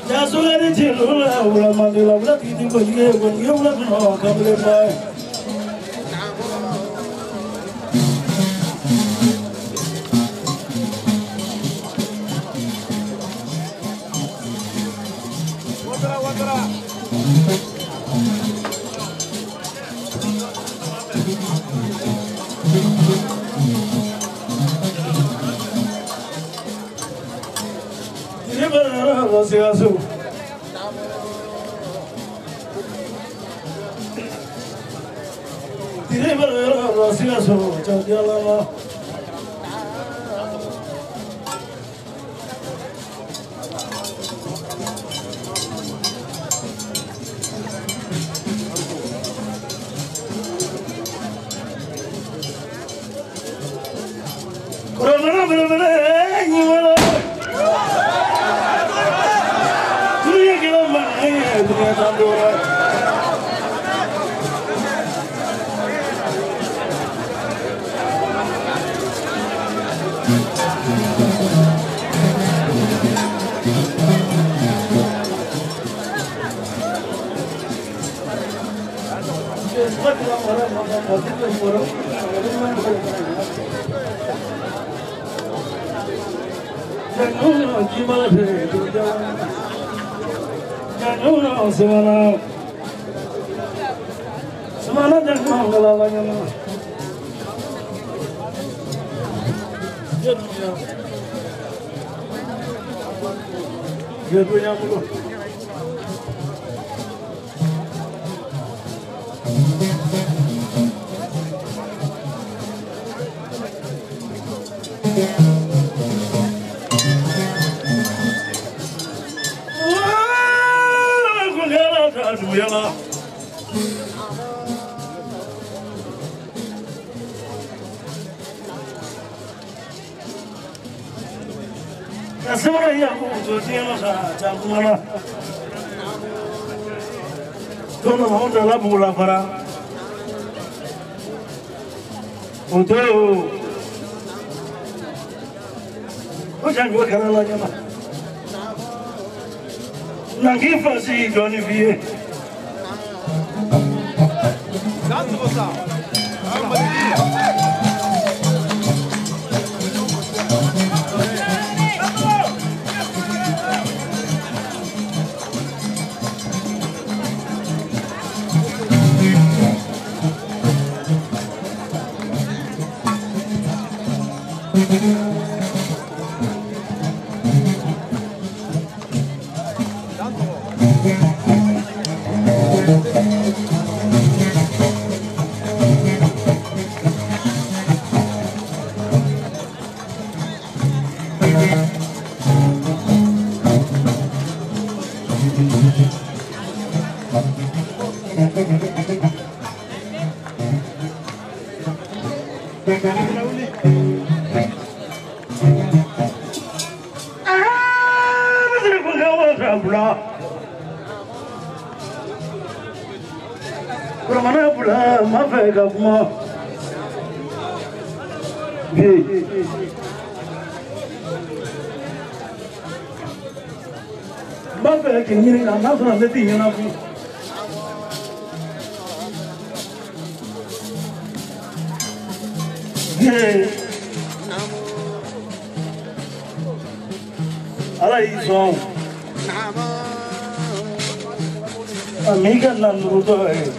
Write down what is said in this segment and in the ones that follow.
Amiga Nanuto,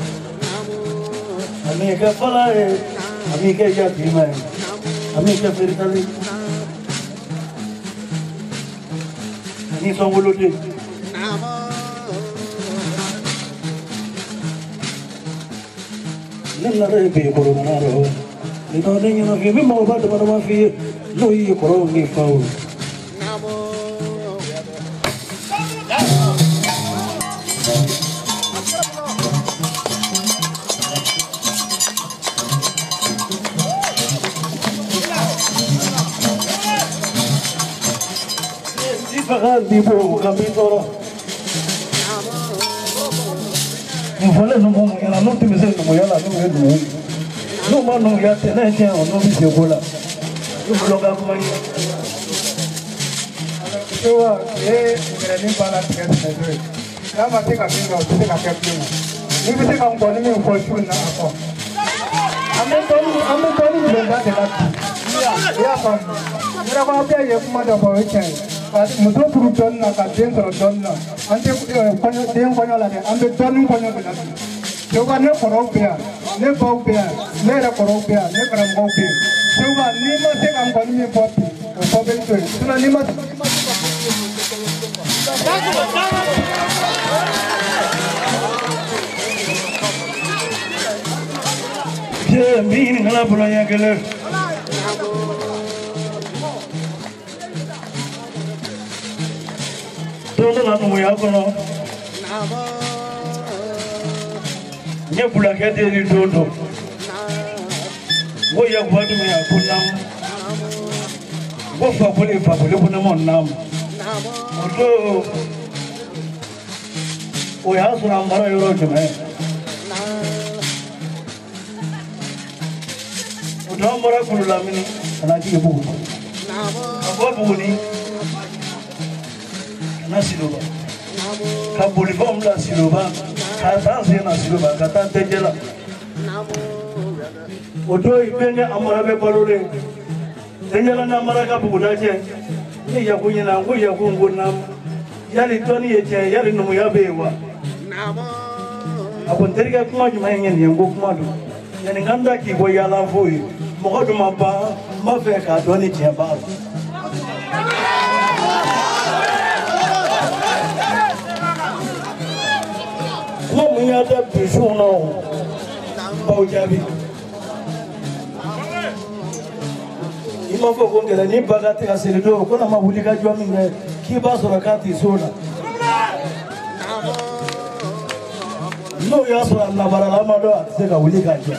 amiga Falae, amiga Yatima, amiga Fertali, ni Songuluti. Nell'are per coronaro, le donne non vi mi muovo da una mafia, lui coroni fau. Tipo capitolo non vuole non muoia non ti mi sento muoia la non vedo non ma non ya te ne c'è non mi si vola non lo ga mai so ni bala tiga ni na ma te ka pinga o te ka ke pinga ni bi te ka ngoni mi ko shu na ko ame toni ni ba te la ya ko ni ra ko pe ye kuma da bo chen ka muto puru don na ka den ko don na ante ko den ko la de ambe don ko no na so ka ne ko pe ne bo pe ne ra ko pe ne kram ko pe so ka ni ma te ka ngoni mi bo ko be to so ni ma Yeah, meaning a lot of young don't know we are going to. Nebula get it, don't know. We are what we are put now. What for Pulipunamon now? Although we have some Mara to me. Mara Kulamini and I give a book. A bobuni Nasiluba. Kabulibom la Siluba, Kazazina Siluba, Katante Jela. Odo Ibenge Amarabe Parole, Dengela Namaraka Budaje, Yakuina, Yakungunam, Yali Tony, Yali Numuyabewa. Upon Terika Kumajuman and Bukmadu, and Ganda Kiboyala Fui. Modu maba maveka doni jeba mo miya da bisu no bawjabi imafo kongela ni bagati asirido kona mabulika jwa minge kiba sorakati sona no yaso na barala mado ateka ulika jwa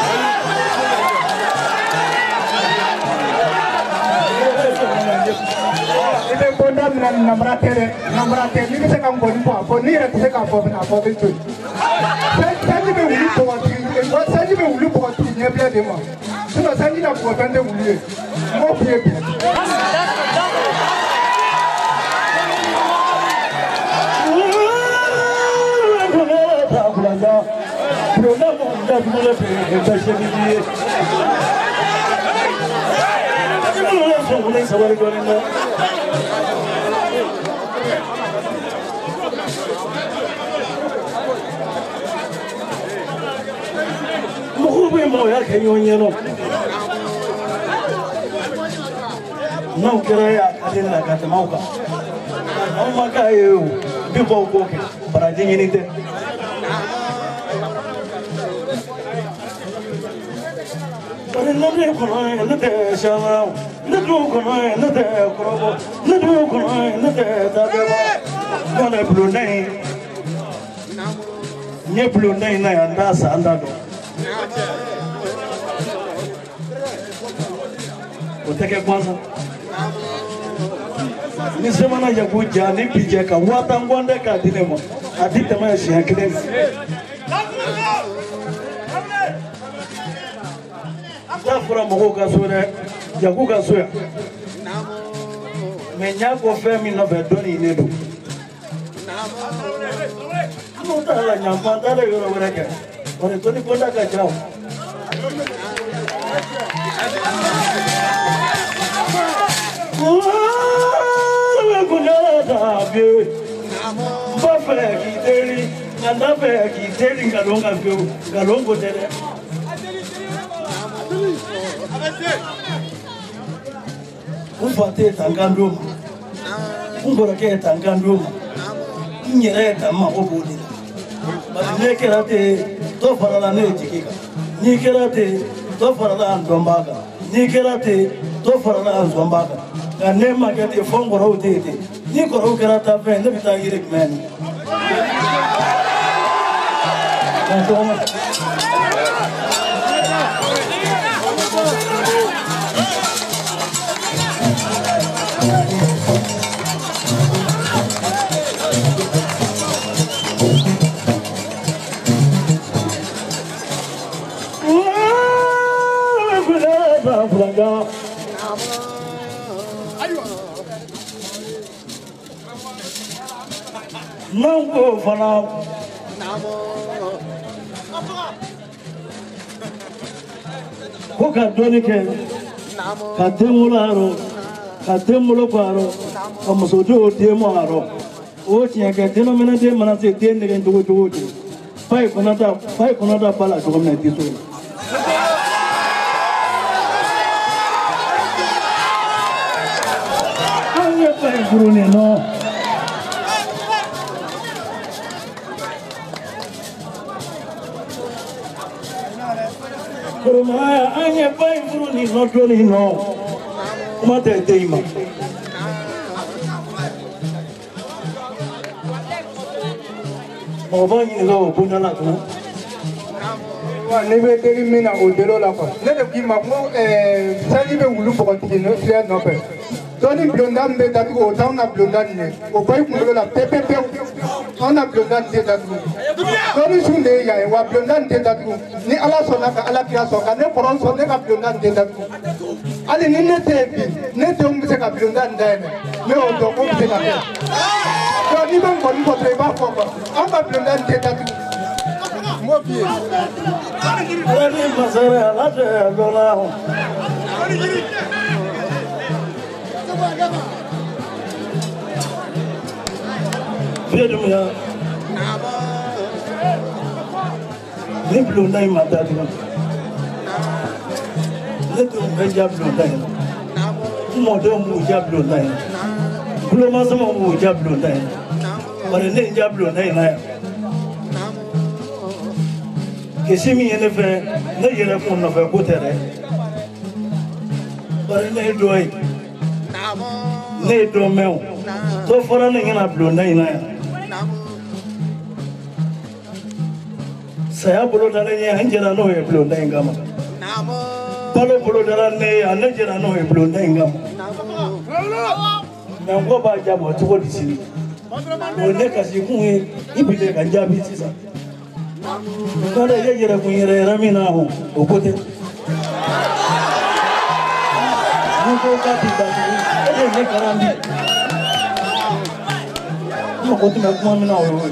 Ibe bonda mina namra tere ni se ka ngoni po ni re se ka po na po bitu sanji be wuli po wa sanji be wuli po tu ne bia de mo sino sanji na po bende wuli mo pie bi não queria a na casa mauca não maca eu vivo pouco para dinheiro não me conhece não te chama não me conhece não te crobo não me conhece não te tabe não é blunei nie blunei na anda andado o que kwanza ni semana ya kuja ni pije ka wata ngonde ka dinemo adite ma shi hakile tafura mogo ka sore ya ku ka soya menya ko fe mi no be doni ne do no ta la nyamba ta le yoro wera ka ore to ni konda ka jao galongo tere ufate tangando ungora ke tangando nyere tamma obodi bale kerate to farala ne jikika ni kerate to farala ndombaga ni kerate to farala ndombaga ne magati fongoro tete ni koro kerata fe ne bitagire men Nango fana ko ka doni ke ka temularo ka temulo kwaro ka musojo demo aro o tiya ke denomina de mana se den ne ndugo dugo pai kuna da bala to gomna ti so anya pai guru ne no Kurumaya anya pai guru ni no doni no mate teima Obani lo bunala tu. Wa nebe teri mina odelo la kwa. Ne de ki makmo sani be wulu pokoti no fia no pe. Doni blonda mbe datu o tauna blonda ni. O pai kulo la pepe pe. Ona blonda te datu. Doni sunde ya wa blonda te datu. Ni ala sona ka ala kira so ka ne poron so ne ka blonda te datu. Ali ni ne te bi ne te umse ka blonda ndai me o do ko umse ka. Ni ban ko ni ko tre ba ko. Amba blonda te datu. Mo bi. Ani masara la de lola. Freedom ya. Ni blonda ma da tu. Ne tu benja blonda. Mo do mu ja blonda. Kulo ma sama mu ja blonda. Bare ne ja blonda na. Kesimi ene fe ne yere fun na fe ko tere. Bare ne doy. Ne do meu. To fora ne ngina blonda ina. Saya bolo dale ne hanjera no e blonda ngama. Balo bolo dale ne anjera no e blonda ngama. Na ngo ba jabo to di sini. O ne kasi ku e ibile ka jabi sisa. Kada yere ku yere ramina ho okote. Ngo ka ti da ne karambi. Mo ko ti ma kuma mina o.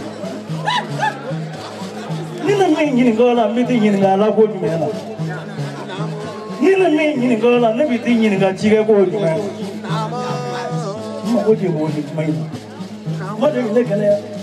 Nina me nyini gola mi ti nyini ngala ko jumela. Nina me nyini gola ne bi ti nyini ga chige ko jumela. Mo ko ji mo ni mai. Mo de ne kana